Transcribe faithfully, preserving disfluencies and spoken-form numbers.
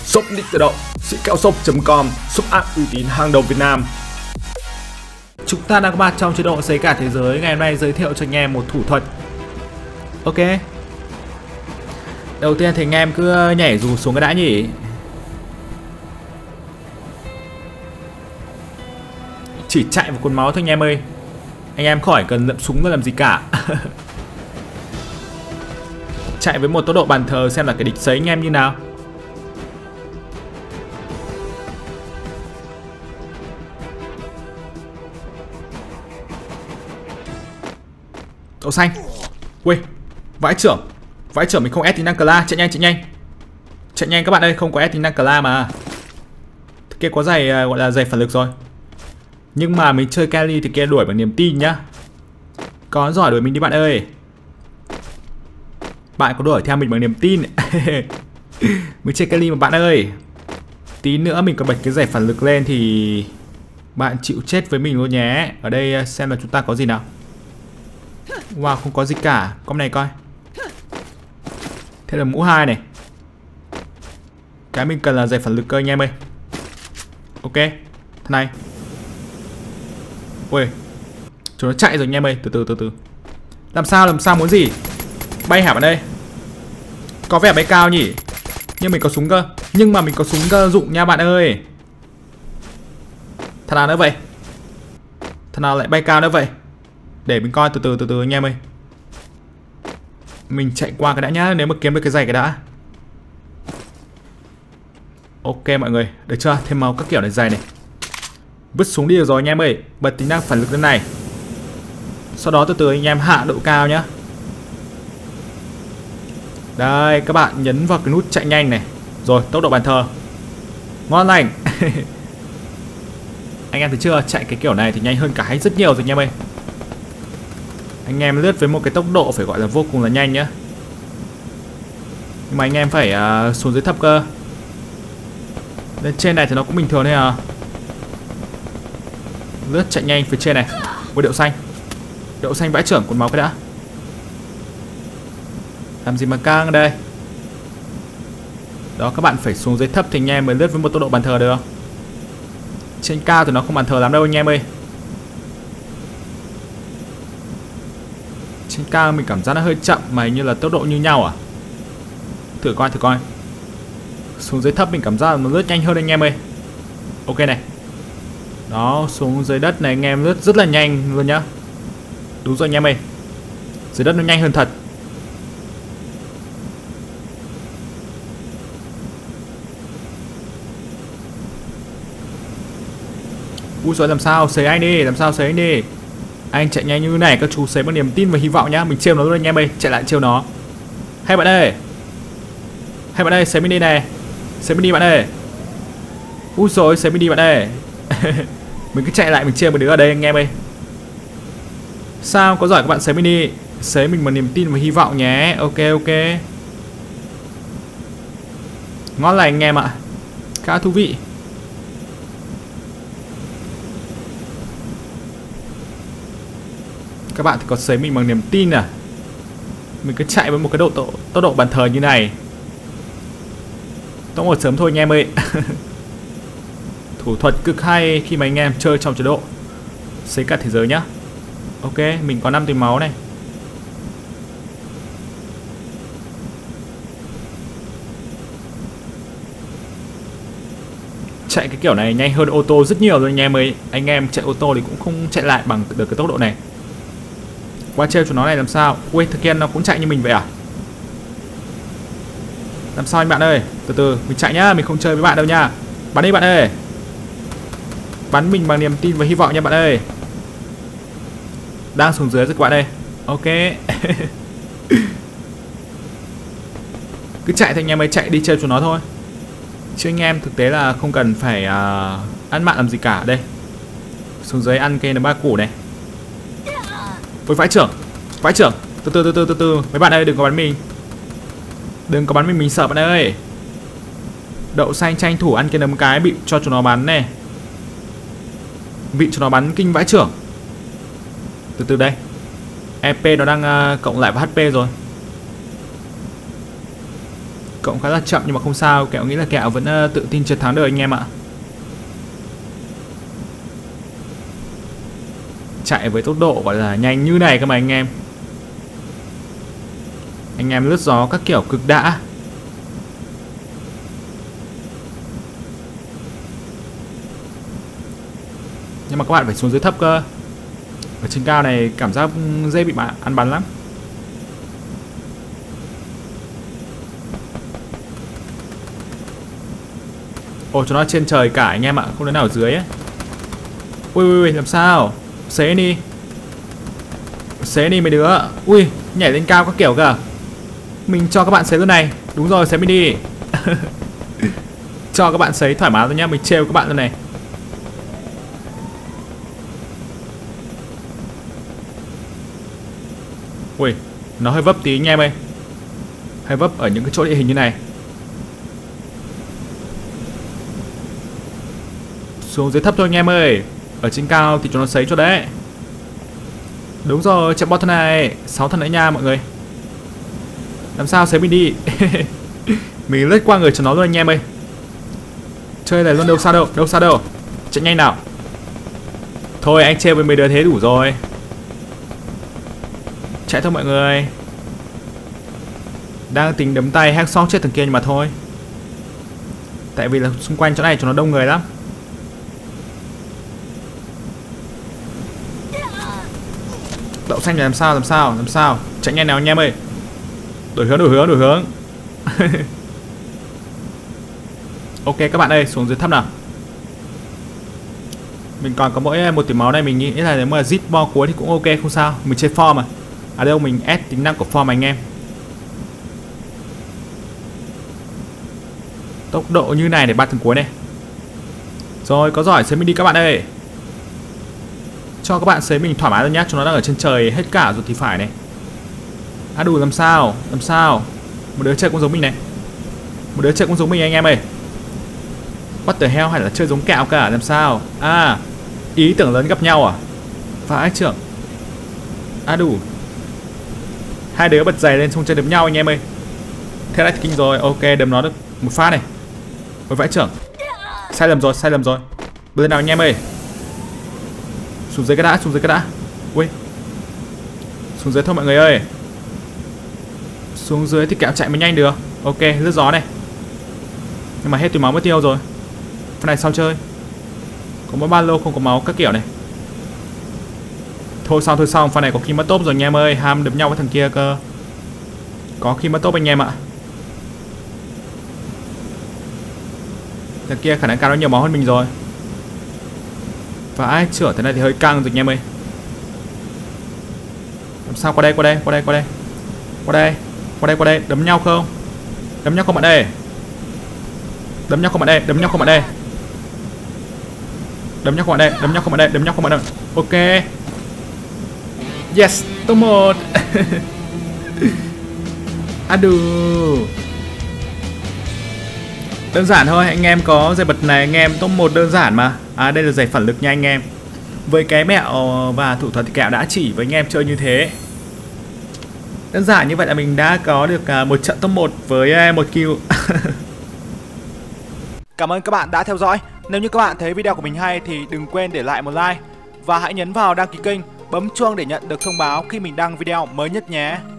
Shop Nick tự động, sĩ kẹo shop chấm com, shop app uy tín hàng đầu Việt Nam. Chúng ta đang có mặt trong chế độ sấy cả thế giới. Ngày hôm nay giới thiệu cho anh em một thủ thuật. Ok. Đầu tiên thì anh em cứ nhảy dù xuống cái đã nhỉ. Chỉ chạy vào cuốn máu thôi anh em ơi. Anh em khỏi cần lượm súng làm gì cả. Chạy với một tốc độ bàn thờ xem là cái địch sấy anh em như nào. Đậu xanh. Ui, vãi trưởng. Vãi trưởng mình không ép tính năng cla. Chạy nhanh, chạy nhanh. Chạy nhanh các bạn ơi, không có ép tính năng cla mà. Thế kia có giày gọi là giày phản lực rồi. Nhưng mà mình chơi Kelly thì kia đuổi bằng niềm tin nhá. Có giỏi đuổi mình đi bạn ơi. Bạn có đuổi theo mình bằng niềm tin. Mình chơi Kelly mà bạn ơi. Tí nữa mình có bật cái giày phản lực lên thì bạn chịu chết với mình luôn nhé. Ở đây xem là chúng ta có gì nào. Wow, không có gì cả. Con này coi. Thế là mũ hai này. Cái mình cần là giày phản lực cơ anh em ơi. Ok. Thế này. Ui, chúng nó chạy rồi anh em ơi. Từ từ từ từ. Làm sao làm sao muốn gì. Bay hả bạn đây. Có vẻ bay cao nhỉ. Nhưng mình có súng cơ. Nhưng mà mình có súng cơ dụng nha bạn ơi. Thằng nào nữa vậy. Thằng nào lại bay cao nữa vậy. Để mình coi từ từ từ từ anh em ơi. Mình chạy qua cái đã nhá. Nếu mà kiếm được cái giày cái đã. Ok mọi người. Được chưa. Thêm màu các kiểu này giày này. Vứt súng đi được rồi anh em ơi. Bật tính năng phản lực lên này. Sau đó từ từ anh em hạ độ cao nhá. Đây các bạn nhấn vào cái nút chạy nhanh này. Rồi tốc độ bàn thờ. Ngon lành. Anh em thấy chưa. Chạy cái kiểu này thì nhanh hơn cả hay rất nhiều rồi anh em ơi. Anh em lướt với một cái tốc độ phải gọi là vô cùng là nhanh nhá. Nhưng mà anh em phải uh, xuống dưới thấp cơ. Lên trên này thì nó cũng bình thường thôi à. Lướt chạy nhanh phía trên này. Với đậu xanh. Đậu xanh vãi trưởng cuốn máu cái đã. Làm gì mà căng đây. Đó các bạn phải xuống dưới thấp thì anh em mới lướt với một tốc độ bàn thờ được. Trên cao thì nó không bàn thờ lắm đâu anh em ơi. Trên cao mình cảm giác nó hơi chậm mà hình như là tốc độ như nhau à. Thử coi thử coi. Xuống dưới thấp mình cảm giác là nó lướt nhanh hơn anh em ơi. Ok này. Đó xuống dưới đất này anh em lướt rất là nhanh luôn nhá. Đúng rồi anh em ơi. Dưới đất nó nhanh hơn thật. Ui rồi làm sao sấy anh đi. Làm sao sấy anh đi. Anh chạy nhanh như này các chú sấy bằng niềm tin và hy vọng nhá. Mình trêu nó luôn anh em ơi. Chạy lại trêu nó. Hay bạn ơi. Hay bạn ơi sấy mình đi này. Sấy mình đi bạn ơi. Ui rồi sấy mình đi bạn ơi. Mình cứ chạy lại mình trêu một đứa ở đây anh em ơi. Sao có giỏi các bạn sấy mình đi. Sấy mình bằng niềm tin và hy vọng nhé. Ok ok. Ngon lành anh em ạ. Khá thú vị. Các bạn thì có sấy mình bằng niềm tin à. Mình cứ chạy với một cái độ tốc tốc độ bàn thờ như này. Tốc một sớm thôi anh em ơi. Thủ thuật cực hay khi mà anh em chơi trong chế độ sấy cả thế giới nhá. Ok, mình có năm tiền máu này. Chạy cái kiểu này nhanh hơn ô tô rất nhiều rồi anh em ơi. Anh em chạy ô tô thì cũng không chạy lại bằng được cái tốc độ này. Qua trêu cho nó này làm sao. Ui thực hiện nó cũng chạy như mình vậy à. Làm sao anh bạn ơi. Từ từ mình chạy nhá. Mình không chơi với bạn đâu nha. Bắn đi bạn ơi. Bắn mình bằng niềm tin và hy vọng nha bạn ơi. Đang xuống dưới rồi các bạn ơi. Ok. Cứ chạy thôi anh em ơi. Chạy đi chơi cho nó thôi. Chứ anh em thực tế là không cần phải uh, ăn mặn làm gì cả. Đây. Xuống dưới ăn cây nó ba củ này. Ôi vãi trưởng. Vãi trưởng. Từ từ từ từ từ từ. Mấy bạn ơi đừng có bắn mình. Đừng có bắn mình. Mình sợ bạn ơi. Đậu xanh tranh thủ ăn cái nấm cái bị cho chúng nó bắn này. Bị cho nó bắn kinh vãi trưởng. Từ từ đây. e pê nó đang uh, cộng lại vào hát pê rồi. Cộng khá là chậm nhưng mà không sao, Kẹo nghĩ là Kẹo vẫn uh, tự tin chiến thắng được anh em ạ. Chạy với tốc độ gọi là nhanh như này cơ mà anh em. Anh em lướt gió các kiểu cực đã. Nhưng mà các bạn phải xuống dưới thấp cơ. Ở trên cao này cảm giác dễ bị bạn ăn bắn lắm. Ồ, cho nó trên trời cả anh em ạ, không đến nào ở dưới ấy. Ui ui ui, làm sao? Xế đi. Xế đi mấy đứa. Ui, nhảy lên cao các kiểu cả. Mình cho các bạn xế luôn này. Đúng rồi, xế mình đi. Cho các bạn xế thoải mái thôi nhá, mình trêu các bạn luôn này. Ui, nó hơi vấp tí anh em ơi. Hơi vấp ở những cái chỗ địa hình như này. Xuống dưới thấp thôi anh em ơi. Ở trên cao thì cho nó sấy cho đấy. Đúng rồi, chạm bot thân này. Sáu thân nữa nha mọi người. Làm sao sấy mình đi. Mình lướt qua người cho nó luôn anh em ơi. Chơi này luôn, đâu xa đâu. Đâu xa đâu. Chạy nhanh nào. Thôi anh trêu với mấy đứa thế đủ rồi. Chạy thôi mọi người. Đang tính đấm tay hack shot chết thằng kia nhưng mà thôi. Tại vì là xung quanh chỗ này cho nó đông người lắm. Đậu xanh là làm sao, làm sao, làm sao. Chạy nhanh nào anh em ơi. Đổi hướng, đổi hướng, đổi hướng. Ok các bạn ơi, xuống dưới thấp nào. Mình còn có mỗi một tỷ máu này, mình nghĩ là nếu mà zip bo cuối thì cũng ok, không sao. Mình chơi form mà. À đâu, mình ép tính năng của form anh em. Tốc độ như này để bắt thằng cuối này. Rồi, có giỏi sấy mình đi các bạn ơi. Cho các bạn sấy mình thoải mái rồi nhá. Chúng nó đang ở trên trời hết cả rồi thì phải này. À đủ, làm sao, làm sao. Một đứa chơi cũng giống mình này. Một đứa chơi cũng giống mình anh em ơi. What the hell, hay là chơi giống Kẹo cả, làm sao. À, ý tưởng lớn gặp nhau à. Vãi trưởng. À đủ. Hai đứa bật giày lên xong chơi đấm nhau anh em ơi. Thế là kinh rồi, ok đấm nó được một phát này. Ôi vãi trưởng. Sai lầm rồi, sai lầm rồi. Bây giờ nào anh em ơi. Xuống dưới cái đã, xuống dưới cái đã. Ui. Xuống dưới thôi mọi người ơi. Xuống dưới thì Kẹo chạy mới nhanh được. Ok, lướt gió này. Nhưng mà hết túi máu mất tiêu rồi. Phần này sao chơi. Có mỗi ba lô không có máu các kiểu này. Thôi xong, thôi xong, phần này có khi mất top rồi anh em ơi. Ham đấm nhau với thằng kia cơ. Có khi mất top anh em ạ. Thằng kia khả năng cao nó nhiều máu hơn mình rồi. Và ai chữa thế này thì hơi căng rồi anh em ơi. Làm sao, qua đây, qua đây, qua đây, qua đây. Qua đây, qua đây, qua đây, đấm nhau không? Đấm nhau không bạn ơi. Đấm nhau không bạn ơi, đấm nhau không bạn ơi. Đấm nhau không bạn ơi, đấm nhau không bạn ơi, đấm nhau không bạn ơi. Ok. Yes, top một. À đù. Đơn giản thôi, anh em có giày bật này anh em, top một đơn giản mà. À đây là giày phản lực nha anh em. Với cái mẹo và thủ thuật thì Kẹo đã chỉ với anh em chơi như thế. Đơn giản như vậy là mình đã có được một trận top một với một kill. Cảm ơn các bạn đã theo dõi. Nếu như các bạn thấy video của mình hay thì đừng quên để lại một like. Và hãy nhấn vào đăng ký kênh, bấm chuông để nhận được thông báo khi mình đăng video mới nhất nhé.